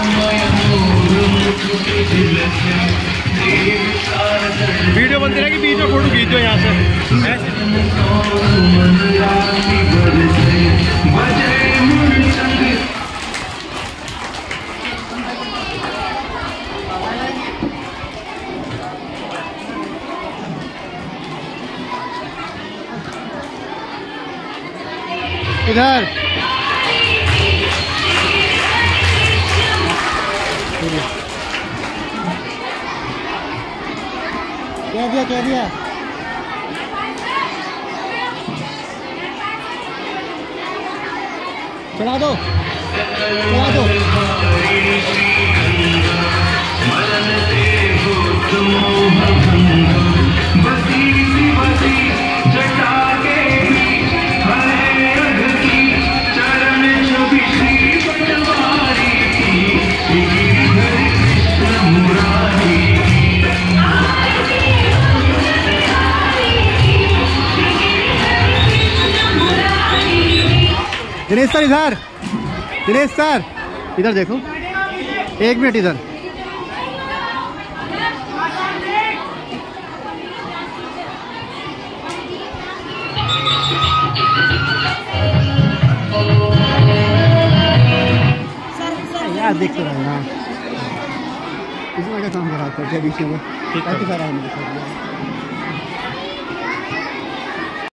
Video बनती रहेगी, बीच में फोटो खींच दो यहाँ से इधर क्या दिया चला दो दिनेश सर इधर देखो, 1 मिनट इधर। यार देख तो रहा है, इसमें क्या काम करा था बीच में, काफी सारा है।